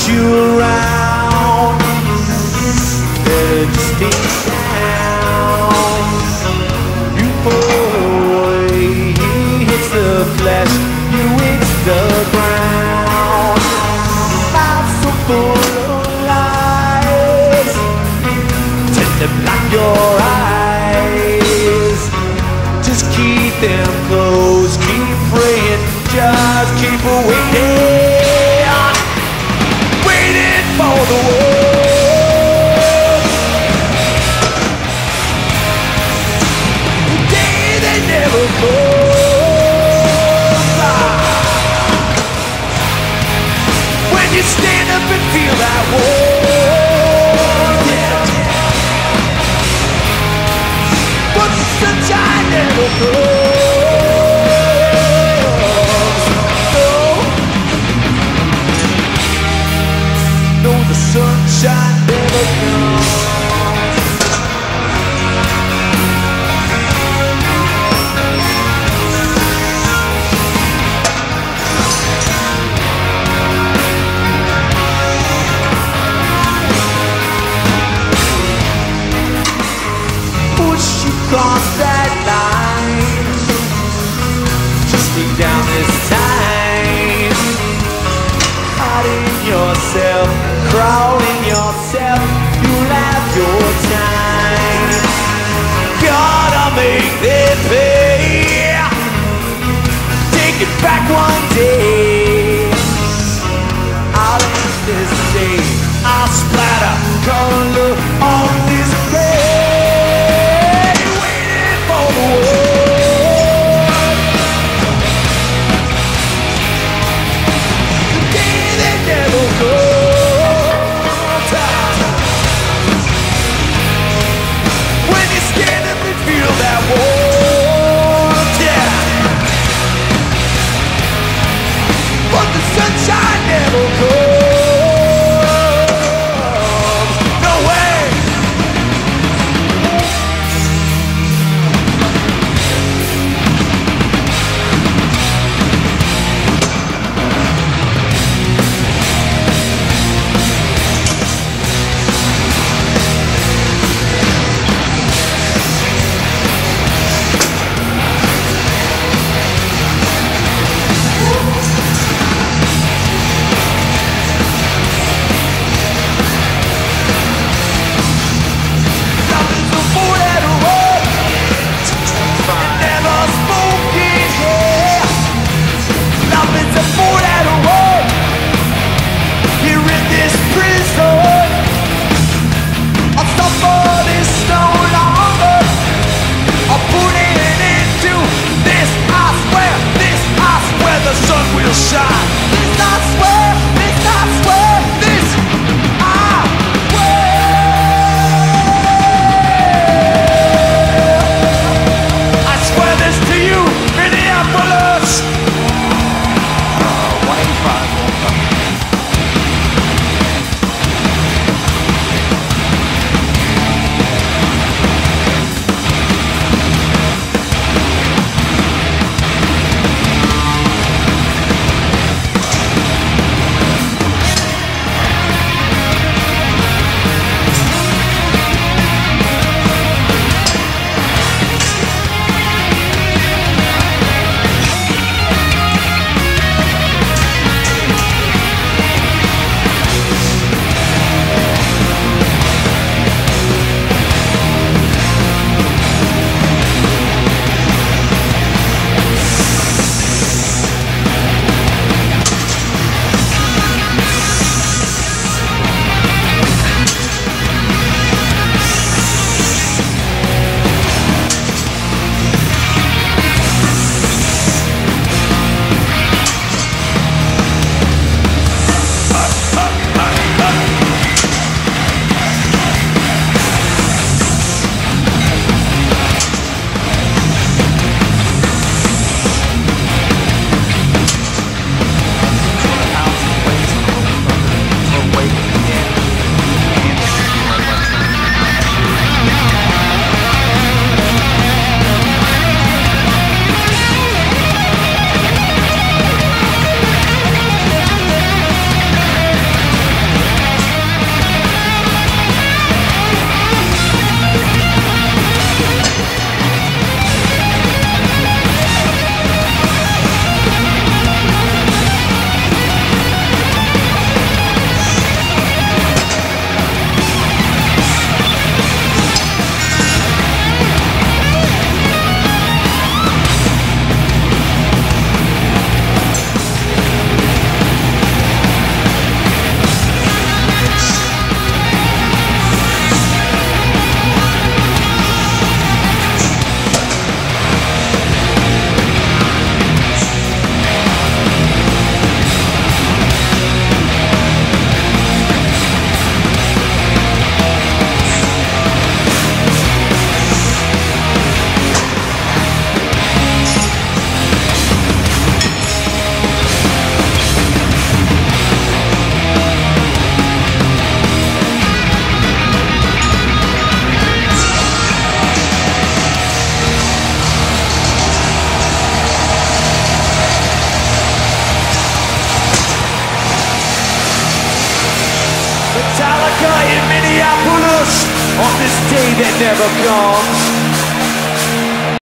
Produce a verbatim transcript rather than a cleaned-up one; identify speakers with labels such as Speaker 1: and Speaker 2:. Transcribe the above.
Speaker 1: you around. Better just stay down. You pull away, he hits the flesh, you hits the ground. Mouth so full of lies, tend to block your eyes. Just keep them closed, keep praying, just keep waiting, waiting for the world. The day they never come. When you stand up and feel that warmth, yeah. But the sunshine never comes. No, no, the sunshine never comes. Push you across that line, just stay down this time. Hiding yourself, crawling yourself, you'll have your time. Gotta make them pay. Take it back one day. I'll end this day, I'll splatter color on this grave, waiting for the world. The day they never go. When you stand up and feel that warmth, yeah. on this day that never comes.